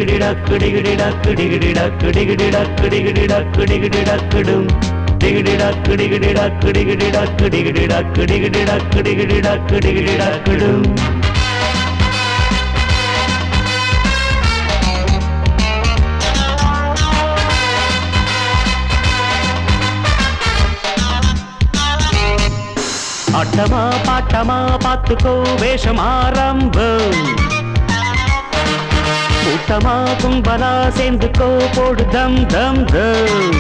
ஆட்டமா பாட்டமா பாத்துக்கோ வேஷம் ஆரம்பம் கூட்டமா கும்பலா சேர்ந்துக்கோ போடு தம் தம் தம்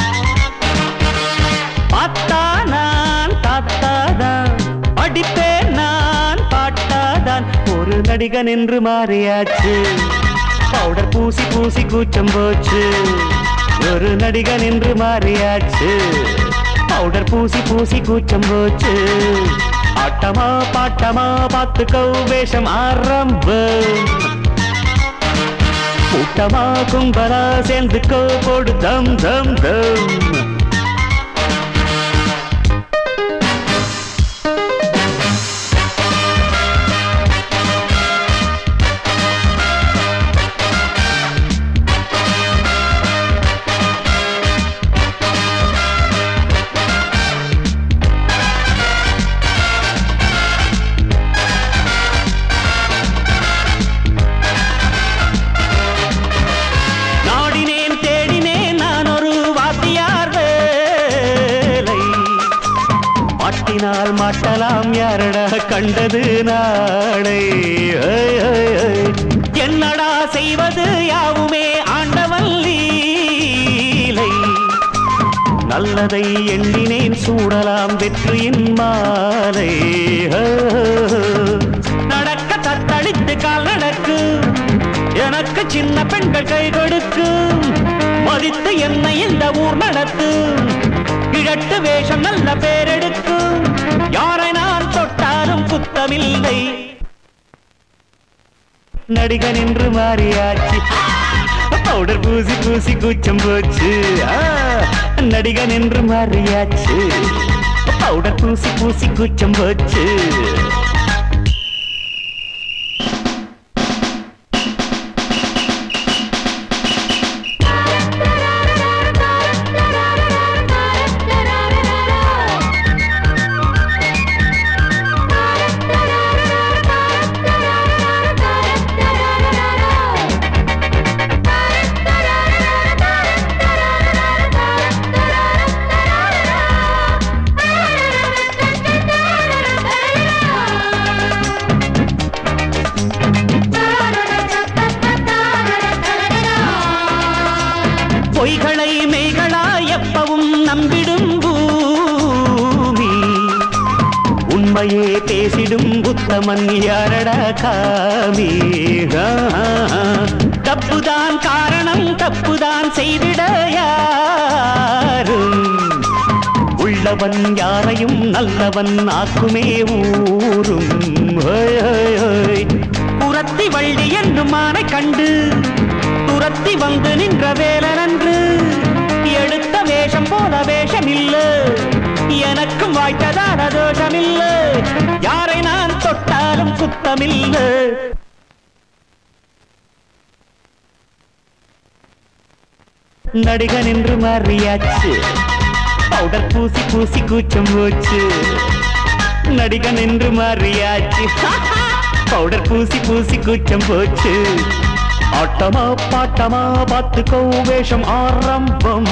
பாத்தா நான் தாத்தாதான் படிப்பேன் நான் பாட்டாதான் ஒரு நடிகன் என்று மாறியாச்சு பவுடர் பூசி பூசி கூச்சம் போச்சு ஒரு நடிகன் என்று மாறியாச்சு பவுடர் பூசி பூசி கூச்சம் போச்சு ஆட்டமா பாட்டமா பாத்துக்கோ வேஷம் ஆரம்பம் கூட்டமா கும்பலா சேர்ந்துக்கோ போடு தம் தம் தம் மாட்டலாம் யாரடா கண்டது நாளை என்னடா செய்வது யாவுமே ஆண்டவன் லீலை நல்லதை எண்ணினேன் சூடலாம் வெற்றியின் மாலை நடக்க தத்தளித்து கால் நடக்கு எனக்கு சின்ன பெண்கள் கை கொடுக்கு மதித்து என்னை இந்த ஊர் நடத்து கிழட்டு வேஷம் நல்ல பேரெடுக்கும் யாரை நான் தொட்டாலும் குத்தமில்லை நடிகன் என்று மாறியாச்சு பவுடர் பூசி பூசி கூச்சம் போச்சு நடிகன் என்று மாறியாச்சு பவுடர் பூசி பூசி கூச்சம் போச்சு பொய்களை மெய்களா எப்பவும் நம்பிடும் பூமி உண்மையே பேசிடும் உத்தமன் யாரடா காமி தப்புதான் காரணம் தப்புதான் செய்திட யாரும் உள்ளவன் யாரையும் நல்லவன் ஆக்குமே ஊரும் புறத்தி வள்ளி என்னும் மானை கண்டு துரத்தி வந்து நின்ற வேலனன்று எடுத்த வேஷம் போல வேஷம் இல்ல எனக்கும் வாய்த்ததான தோஷமில்ல யாரை நான் தொட்டாலும் குத்தமில்ல நடிகன் என்று மாறியாச்சு பவுடர் பூசி பூசி கூச்சம் போச்சு நடிகன் என்று மாறியாச்சு பவுடர் பூசி பூசி கூச்சம் போச்சு ஆட்டமா பாட்டமா பாத்துக்கோ வேஷம் ஆரம்பம்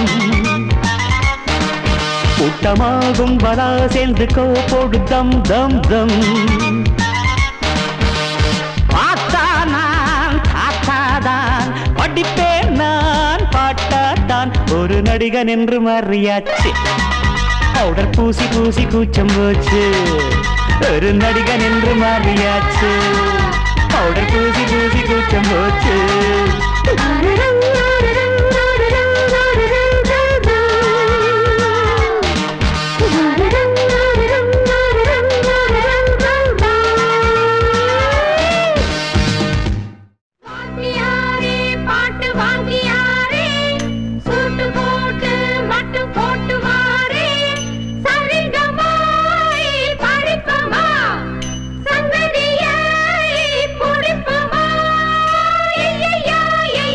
கூட்டமா கும்பலா சேர்ந்துக்கோ போடு தம் தம் தம் பாத்தா நான் தாத்தாதான் படிப்பேன் நான் பாட்டாதான் ஒரு நடிகன் என்று மாறியாச்சு பவுடர் பூசி பூசி கூச்சம் போச்சு ஒரு நடிகன் என்று மாறியாச்சு பவுடர் பூசி பூசி கூச்சம் போச்சு சங்கதியை பிடிப்பமா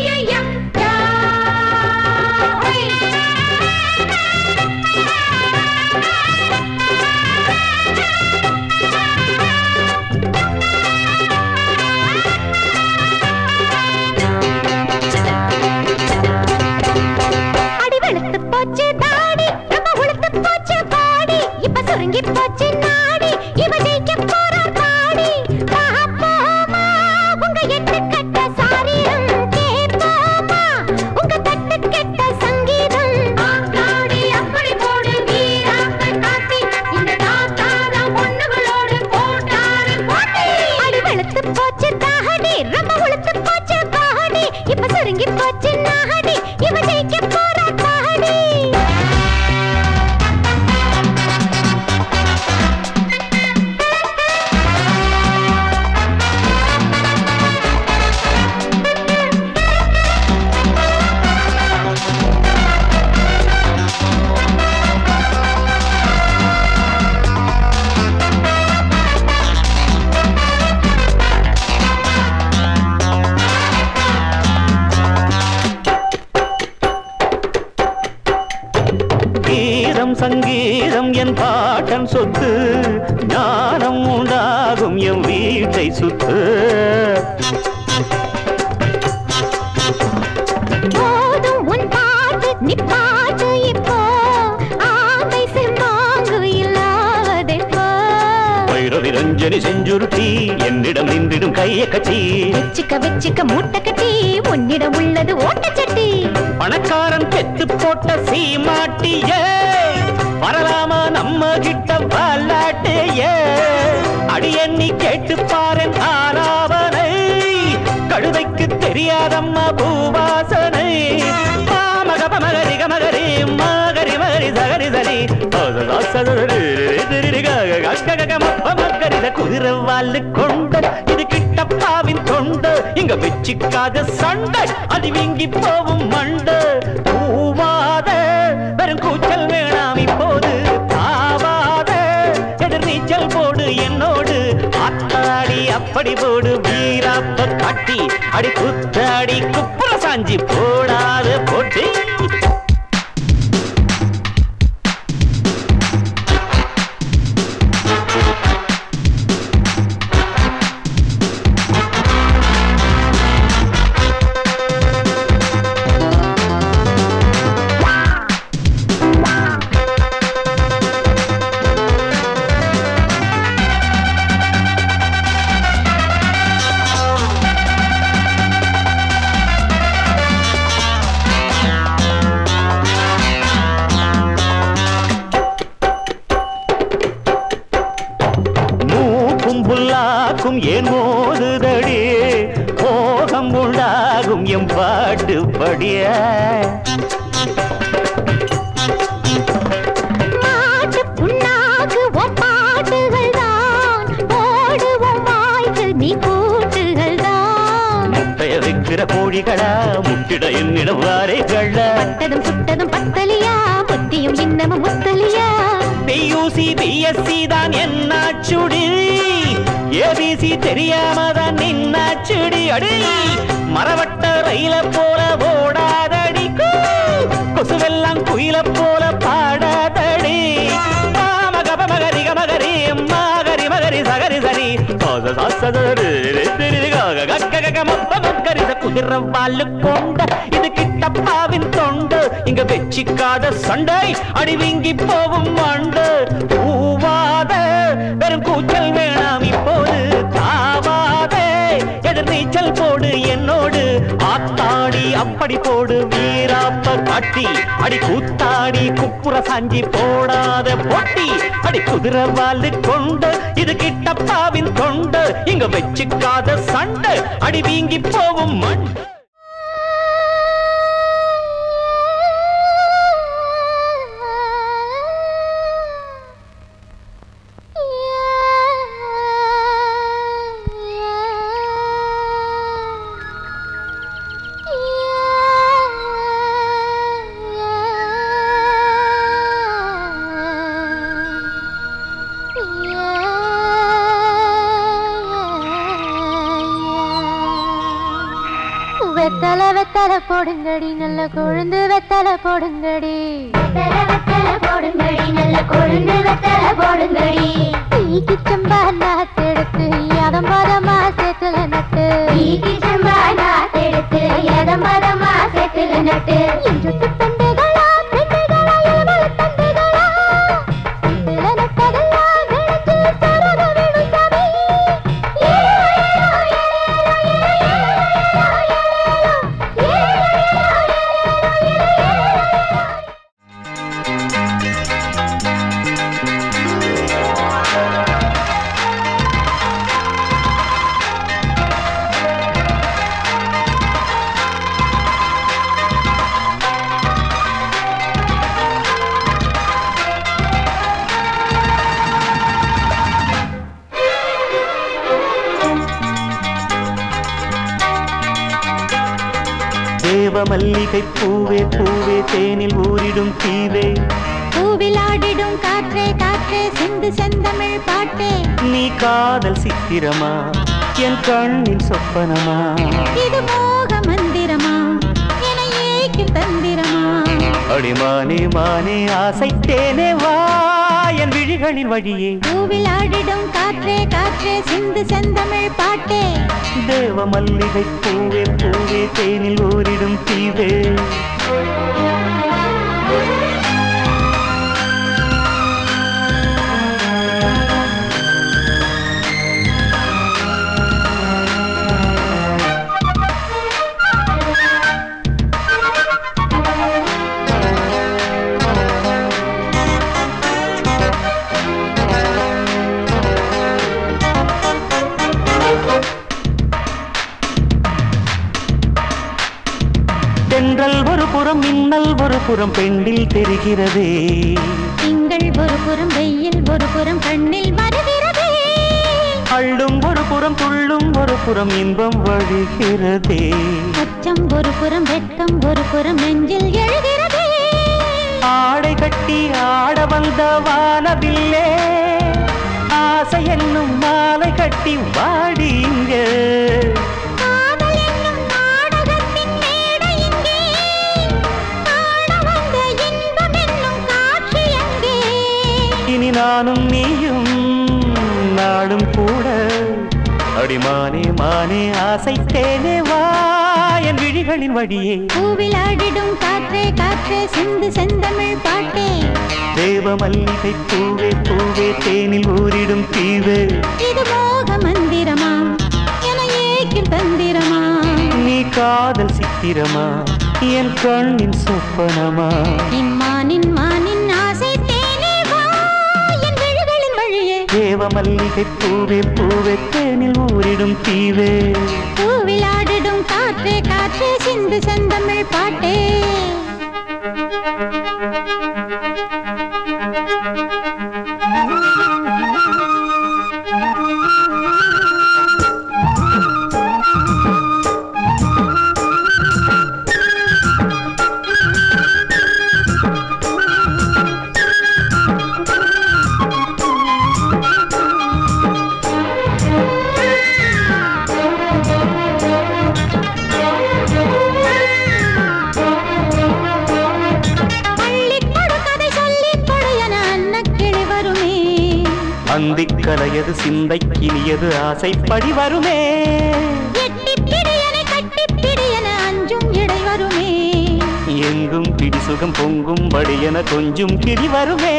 என் பாட்டன் சொத்து ஞானம் உண்டாகும் என் வீட்டை சுத்து போதும் உன் பாட்டு நிப்பாட்டு இப்போ ஆமை செம்மாங்கு இல்லாதெப்போ வைரவி ரஞ்சனி செஞ்சுருட்டி என்னிடம் நின்றிடும் கையை கட்டி வெச்சிக்க மூட்டை கட்டி உன்னிடம் உள்ளது ஓட்டச்சட்டி பணக்காரன் பெத்து போட்ட சீமாட்டியே வரலாமா நம்ம கிட்ட வாலாட்டியே அடியண்ணி கேட்டு பாருன் ஆலாவனை கழுதைக்கு தெரியாதம்மா பூவாசனை மகரி மகரி மகரி மகரி சகரி சரி மக்கரித குதிரை வாழு கொண்ட இது கிட்டப்பாவின் தொண்டு இங்க வெச்சிக்காத சண்டை அது வீங்கி போவும் மண்டு பூவாத வெறும் கூச்சல் வேணாம் இப்போது தாவாத எதிர் நீச்சல் போடு என்னோடு ஆத்தாடி அப்படி போடு வீராப்ப காட்டி அடி குத்தாடி குப்புற சாஞ்சி போடாத போட்டி ஏன் மோதுதடி மோகம் உண்டாகும் எம் பாட்டு படிய மாட்டு புண்ணாக்கு உன் பாட்டுகள் தான் போடுவோம் வாய்க்கு நீ கூட்டுகள் தான் முட்டைய வைக்கிற கோழிகளா முட்டிட என்னிடம் வாரைகள பட்டதும் சுட்டதும் பத்தலியா புத்தியும் இன்னமும் முத்தலியா பியூசி பிஎஸ்சி தான் என்னாச்சுடி ஏபிசி தெரியாமதான் நின்னாச்சுடி அடி மரவட்ட ரயில போல ஓடாதடி கொசுவெல்லாம் குயில போல பாடாதடி மகரி மகரி மகரி மகரி சகரி சரி குதிரை வாழு கொண்ட இது கிட்டப்பாவின் தொண்டு இங்க வெச்சிக்காத சண்டை அடி வீங்கி போவும் மண்டு பூவாத வெறும் கூச்சல் வேணாம் இப்போது தாவாத எதிர் நீச்சல் போடு என்னோடு ஆத்தாடி அப்படி போடு வீராப்ப காட்டி அடி கூத்தாடி குப்புற சாஞ்சி போடாத போட்டி அடி குதிரை வாழு கொண்டு இது கிட்டப்பாவின் தொண்டு இங்க வெச்சிக்காத சண்டை அடி வீங்கி போவும் மண் வெத்தலை போடுங்கடி நல்ல கொழுந்து வெத்தலை போடுங்கடி வெத்தலை போடுங்கடி நல்ல கொழுந்து வெத்தலை போடுங்கடி ஈக்கி சம்பா நாத்தெடுத்து யதம் பதமா சேத்துல நட்டு ஈக்கி சம்பா நாத்தெடுத்து யதம் பதமா சேத்துல நட்டு இஞ்சுட்டு தண்டுகளா தண்டுகளா இளமல தண்டுகளா இதுல நட்டதெல்லாம் விளைஞ்சு சரத வேணும் சாமி மல்லிகை பூவே பூவே தேனில் ஊரிடும் தீவே பூவிலாடிடும் காற்றே காற்றே சிந்து செந்தமிழ் பாட்டே நீ காதல் சித்திரமா என் கண்ணின் சொப்பனமா இது மோக மந்திரமா என ஏக்கும் தந்திரமா அடிமானே மானே ஆசைத்தேனே வா என் விழிகளின் வழியே பூவில் ஆடிடும் காற்றே காற்றே சிந்து செந்தமிழ் பாட்டே தேவ மல்லிகை பூவே பூவே தேனில் ஊரிடும் தீவே தென்றல் ஒரு புறம் மின்னல் ஒரு புறம் பெண்ணில் தெரிகிறதே திங்கள் ஒரு புறம் வெயில் ஒரு புறம் கண்ணில் வருகிறதே அள்ளும் ஒரு புறம் துள்ளும் ஒரு புறம் இன்பம் வழிகிறதே அச்சம் ஒரு புறம் வெட்கம் ஒரு புறம் நெஞ்சில் எழுகிறதே ஆடை கட்டி ஆட வந்த வானவில்லே ஆசை என்னும் மாலை கட்டி வாடி இங்கே இனி நானும் நீயும் நாடும் கூட அடிமானே மானே ஆசைத்தேனே வா என் விழிகளின் வழியே பூவில் ஆடிடும் காற்றே காற்றே சிந்து செந்தமிழ் பாட்டே தேவ மல்லிகை பூவே பூவே தேனில் ஊரிடும் தீவே இது மோக மந்திரமா என ஏக்கும் தந்திரமா நீ காதல் சித்திரமா என் கண்ணின் சொப்பனமா இம்மானின் மானின் ஆசை தேனே வா என் விழிகளின் வழியே தேவ மல்லிகை பூவே பூவே தேனில் ஊரிடும் தீவே பூவில் ஆடிடும் காற்றே காற்றே சிந்து செந்தமிழ் பாட்டே அந்திக்கலையது சிந்தைக்கினியது ஆசைப்படி வருமே அஞ்சும் இடை வருமே எங்கும் பிடி சுகம் பொங்கும் படியென கொஞ்சம் கிடி வருமே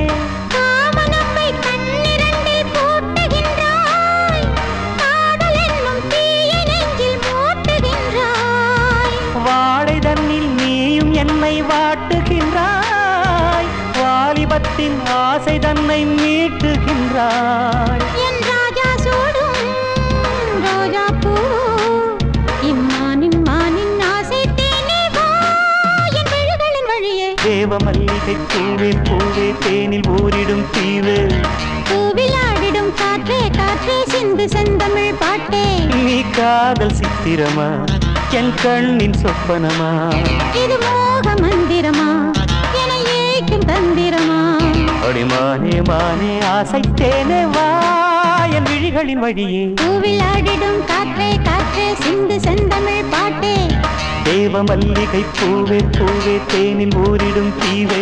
வாடை தன்னில் நீயும் என்னை வாட்டுகின்றாய் வாலிபத்தின் ஆசை தன்னை மீட்டுகின்றாய் என் ராஜா சூடும் ரோஜா பூ இம்மானின் மானின் ஆசை தேனே வா என் விழிகளின் வழியே தேவ மல்லிகை பூவே பூவே தேனில் ஊரிடும் தீவு பூவில் ஆடிடும் காற்றே காற்றே சிந்து செந்தமிழ் பாட்டே நீ காதல் சித்திரமா என் கண்ணின் சொப்பனமா இது மோக மந்திரமா என ஏக்கும் தந்திரமா அடிமானே மானே ஆசைத்தேனே வா என் விழிகளின் வழியே பூவில் ஆடிடும் காற்றே காற்றே சிந்து செந்தமிழ் பாட்டே தேவ மல்லிகை பூவே பூவே தேனில் ஊரிடும் தீவே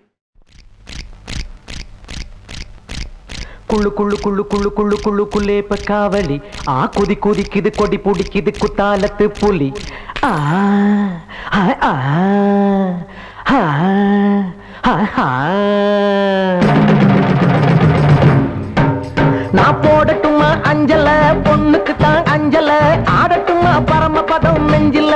குள்ளு குள்ளு குள்ளு குள்ளு குள்ளு குள்ளு குள்ளேப்ப காவலி ஆ குதி குதிக்குது கொடி பிடிக்குது குத்தாலத்து புலி ஆ ஆ ஆ ஆ ஆ நான் போடட்டுமா அஞ்சல பொண்ணுக்கு தான் அஞ்சல ஆடட்டுமா பரமபதம் நெஞ்சில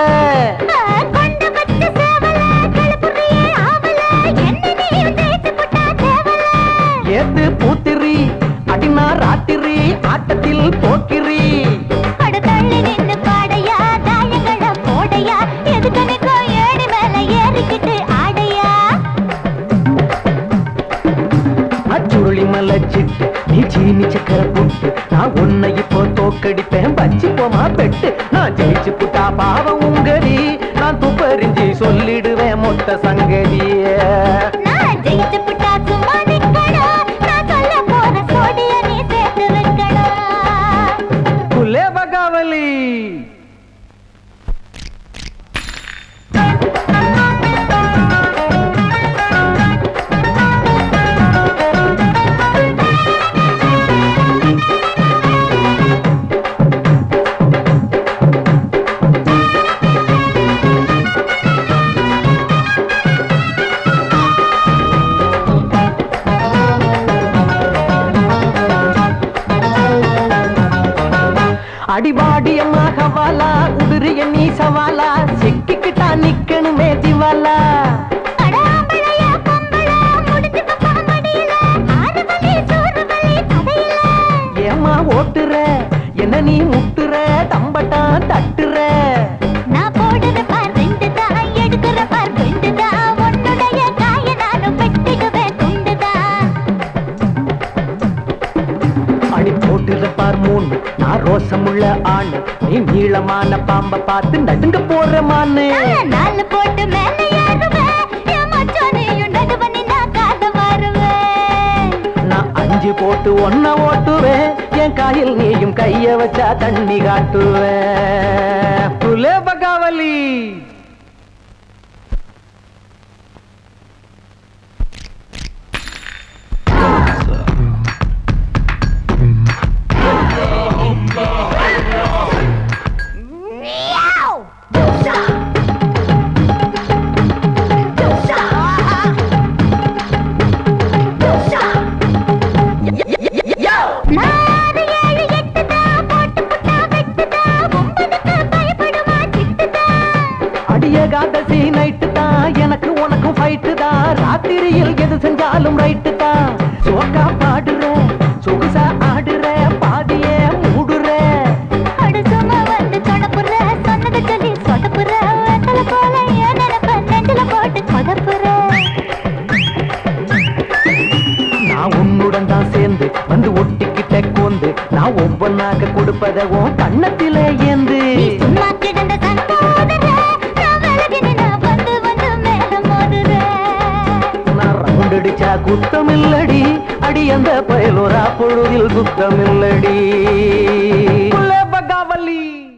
ஏத்து பூத்திரி அடினா ராத்திரி ஆட்டத்தில் போக்கிரி படுதள்ளி நின்று பாடையா தாயங்கள போடையா எதுக்கனுக்கோ ஏடி மேல ஏறிக்கிட்டு ஆடையா அச்சுருளி மலச்சிட்டு நீ சீனி சக்கர புட்டு நான் உன்னை இப்போ தோக்கடிப்பேன் வச்சு போமா பெட்டு நான் ஜெயிச்சு புட்டா பாவம் உங்கடி நான் துப்பறிஞ்சி சொல்லிடுவேன் மொத்த சங்கதிய நான் ஜெயிச்சு புட்டா சும்மா நிக்கணும் நான் சொல்ல போற சோடிய நீ சேர்த்து வைக்கணும் குலே பகாவலி என் நீ சவாலா சிக்கிக்கிட்டா நிக்கணுமே திவாலா ஏமா ஓட்டுற என்ன நீ முட்டுற தம்பட்டா தட்டுற நான் போடுற பார் ரெண்டு தான் எடுக்கிற பார் ரெண்டு தான் உன்னுடைய காய நானும் வெட்டிடுவேன் துண்டுதான் அடி போட்டுற பார் மூணு நான் ரோசமுள்ள ஆணு நீ நீளமான பாம்ப பார்த்து நடுங்க போற மானு நாலு போட்டு மேல ஏறுவேன் என் மச்சானையும் நடுவனி நான் காத வருவேன் நான் 5 போட்டு ஒன்ன ஓட்டுவேன் என் காயில் நீயும் கைய வச்சா தண்ணி காட்டுவேன் புலே பகாவலி ஏகாதசி நைட்டு தான் எனக்கு உனக்கும் ஃபைட்டு தான் ராத்திரியில் எது செஞ்சாலும் ரைட்டு தான் சோக்கா பாடுற சொகுசா ஆடுற பாதியே மூடுற அடுசுமா வந்து தொடப்புற சொன்னது சொல்லி சொதப்புற வெத்தல போல என் நினைப்ப நெஞ்சில போட்டு சொதப்புற நான் உன்னுடன் தான் சேர்ந்து வந்து ஒட்டிக்கிட்ட கோந்து நான் ஒவ்வொன்னாக கொடுப்பத உன் கண்ணத்திலே ஏந்து சும்மா கிடந்த சங்கோதர அடிச்சா குத்தமில்லடி அடி அந்த பயலோரா பொழுதில் குத்தமில்லடி பகாவலி